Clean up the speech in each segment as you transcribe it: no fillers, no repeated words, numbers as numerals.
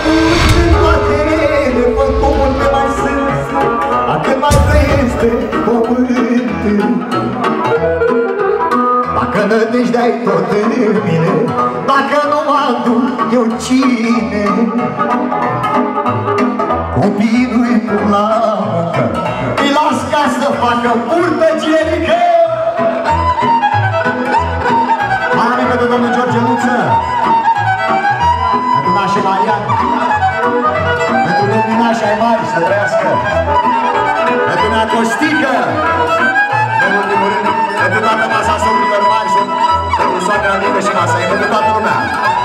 Dacă nădejdea-i tot în mine, dacă nu mă aduc eu cine, copiii nu-i pun la muncă, îi las ca să facă burtă generică. Mai amică de domnul George Luță, pentru nașii Marian, pentru domnii nașii ai mari să trăiască, pentru nea Costică, în ultimul rând, pentru toată masa sorilor mari, pentru soacra mică și masa ei, pentru toată lumea.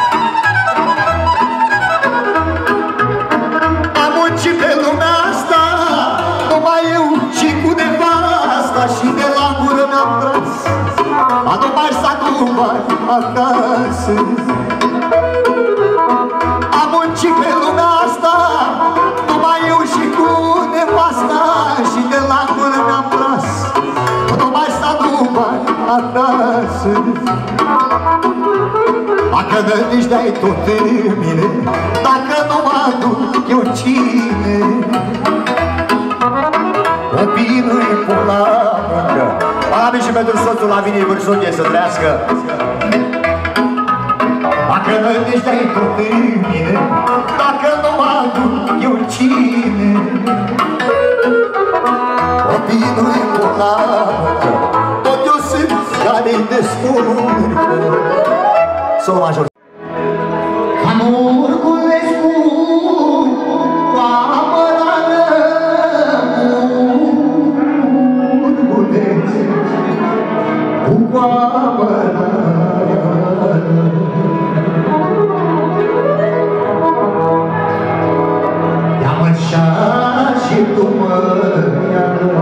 Am muncit pe lumea asta, numai eu și cu nevasta, și de la gură mi-am tras, a numai s-a numai acasă. Am muncit pe lumea asta, numai eu și cu nevasta, și de la gură mi-am tras, numai s-a numai acasă. Dacă nădejdea-i tot în mine, dacă nu mă aduc eu cine, copiii nu-i pun la muncă. Amin și pentru soțul Lavinii Vârsunie să trăiască. Dacă nădejdea-i tot în mine, dacă nu mă aduc eu cine, copiii nu-i pun la muncă. Tot eu sunt care-i descurc. Sol major. Amurculescu cu apărare, amurculescu cu apărare. Ia-mă așa și tu mă iară,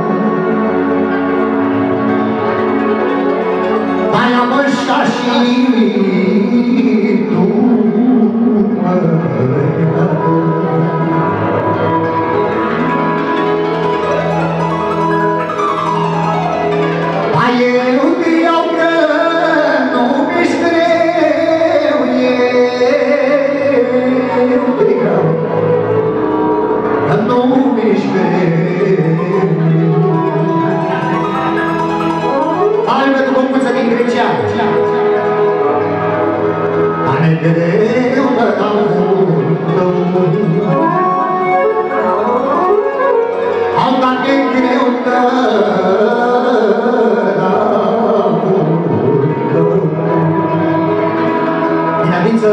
ia-mă așa și tu mă iară. Eu te iau că nu mi-și greu, eu te iau că nu mi-și greu. Hai pentru concuță din Grecia. Ane greu de amul tău, am dat greu de amul tău. Dinavință,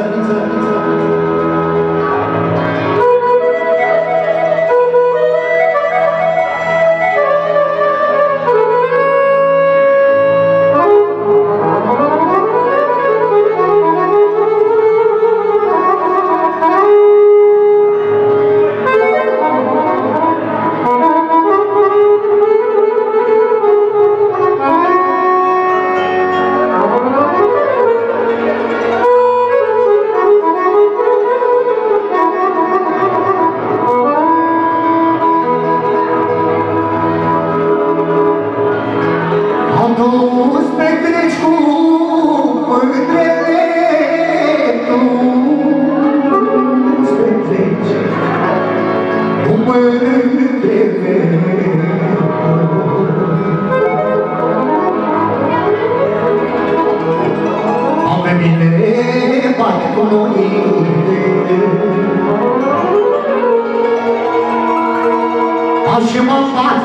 și mă fac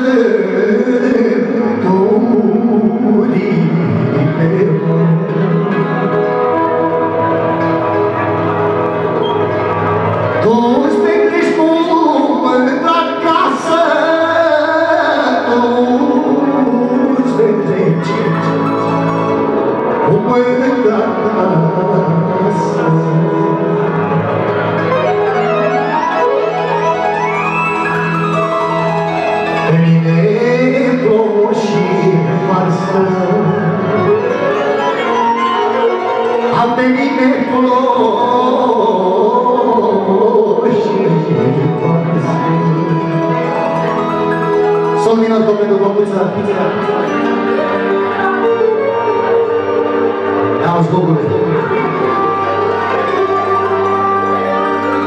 vânturile. Tu-ți petreci cu mândra casă, tu-ți petreci cu mândra casă. Pe mine plouă și varsă, pe mine plouă și varsă. Sol minor, domnule Băbuță. Auzi, Băbuță.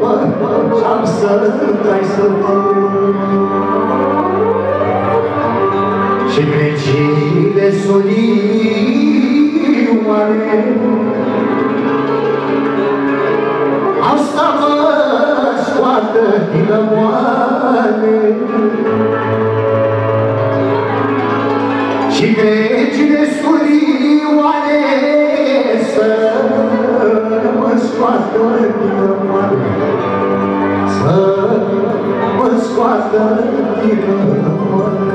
și-am să trai să și grecile solioare asta mă scoată din rămoare și grecile solioare să mă scoată din rămoare să mă scoată din rămoare.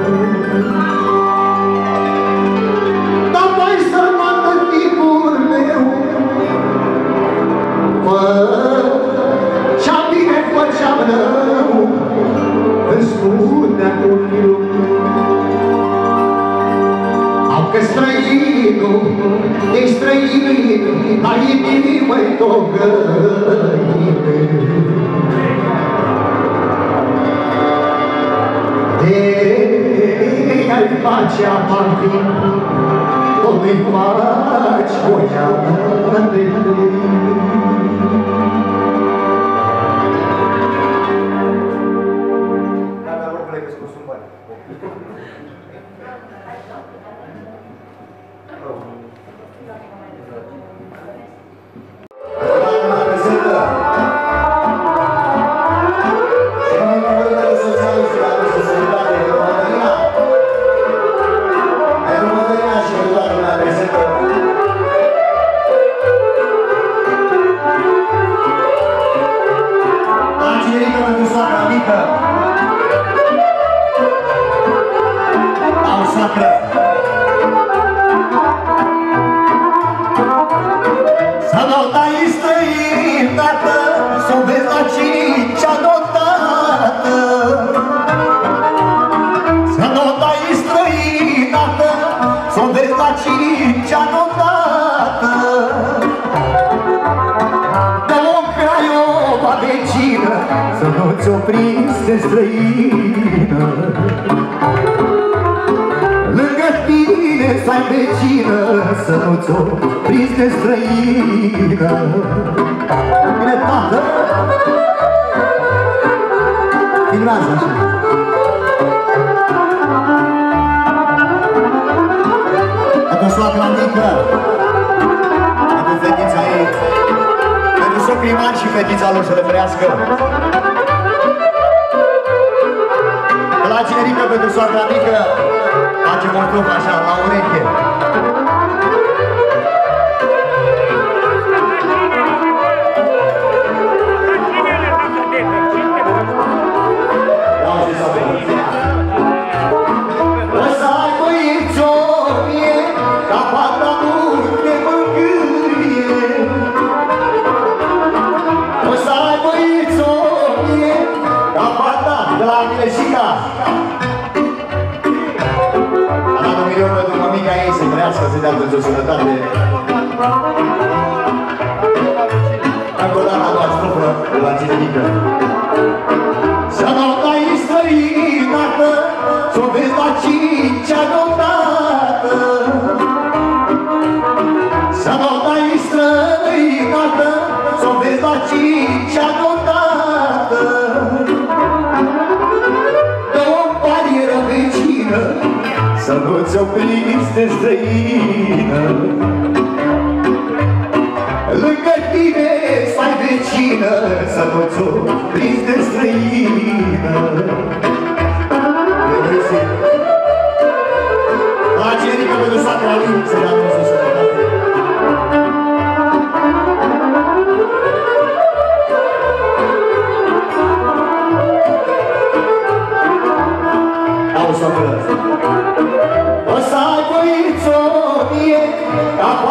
Dar mai să mă tipul meu ce-am bine făceam rău îmi spunea copilul au că străinul e străin la inimii-măi togăine de-ai face amavin o-mi faci voia de să nu-ți opriți de străină lângă tine să-ai vecină să nu-ți opriți de străină. Bine, tată! Filmează așa! Atunci soacra mică, pentru fetița ei, pentru socrii mari și fetița lor să le trăiască. De la generică pentru soacra mică, facem o trupă așa, la ureche. O să ai băiețonie, ca fata multe mângâie. O să ai băiețonie, ca fata de la Mileșica. A dat 1 milion pentru mămica ei să trăiască, să dea Dumnezeu sănătate. Încă o dată a doua strofă de la generică. Să nu dai străinată, s-o vezi la 5-a notată. Să nu dai străinată, s-o vezi la 5-a notată. Dă o barieră vecină, să nu-ți opriți de străină. Lângă tine să-ai vecină, să nu-ți opriți de străină. La generică pentru soacra lui, să dea Dumnezeu sănătate. Au soacră. O să ai băiețonie, ca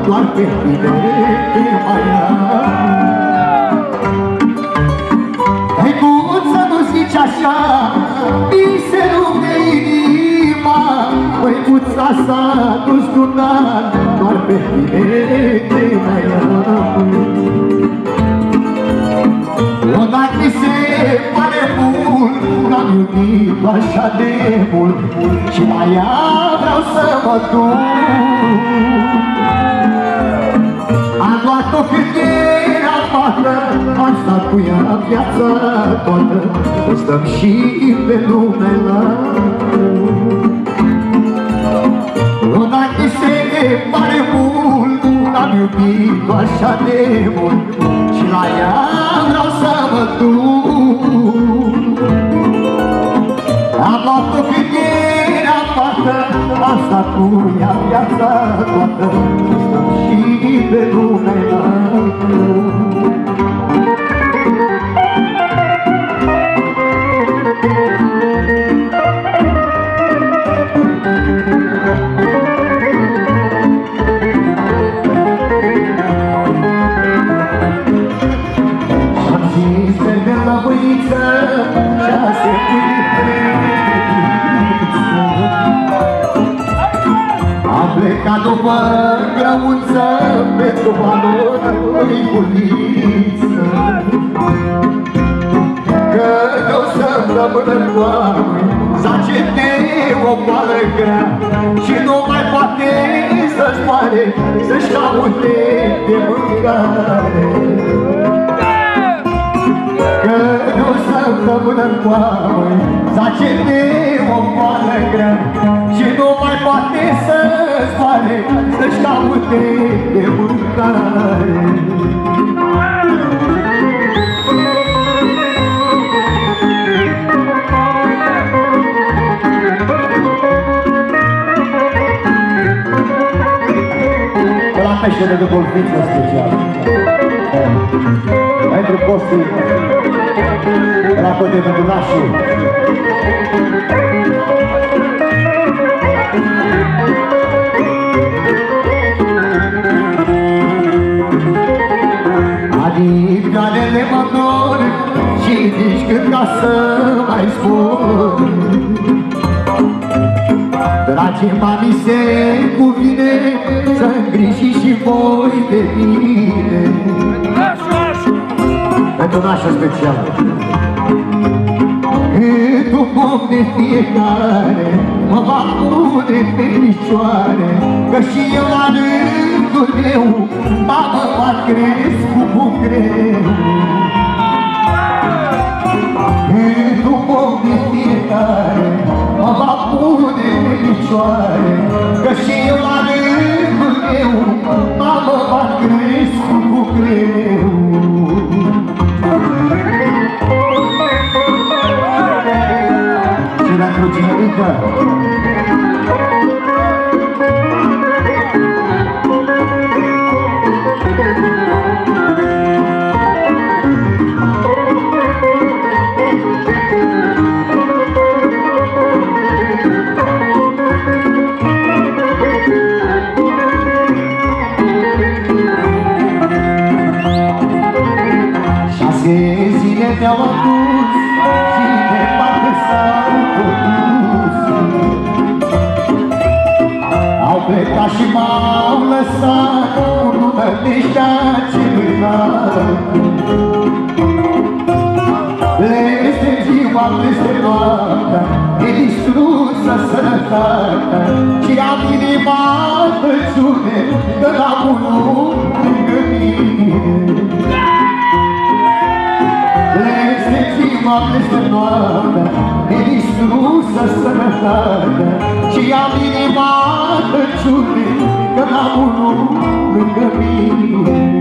doar pe tine te mai am. Măicuță, nu zici așa, mi se rupe inima. Măicuța s-a dus d'un an, doar pe tine te mai am. Un an mi se pare mult, n-am iubit așa de mult și la ea vreau să mă duc. Am luat-o când era fată, am stat cu ea viața toată, stăm și pe lume la un an mi se pare mult, n-am iubit așa de mult și la ea vreau să mă duc. Am luat-o când era fată, am stat cu ea viața toată, stăm și pe lume la plecat după grăunță, pentru valori îi buliță. Că de-o săptămână toamnă zace de o boală grea și nu mai poate să-și moare, să-și caute de mâncare. Că de-o săptămână toamnă zace de o boală grea și nu mai poate să-și moare, să-și caute de mâncare. La peștere de golfiță special pentru postul la Cote pentru nașul. Adică-le mă dor și nici când ca să mai spun. Dragii mami, se cuvine să îngriji și voi de mine. Pentru nașul special. Cât un pom de fiecare mă va pune pe picioare, că și eu la rândul meu mamă mă cresc cu bucreu. Cât un pom de fiecare mă va pune pe picioare, că și eu la rândul meu mamă mă cresc cu bucreu. Pentru Ginerica șase zile te-au adus și departe s-au dus. Au plecat și m-au lăsat cu nădejdea celuilalt. Bleste ziua, bleste noaptea, e distrusă sănătatea și am inima în tăciune, de la unul lângă mine. Bleste ziua, bleste noaptea, e distrusă sănătatea și am inima în tăciune, de la unul lângă mine.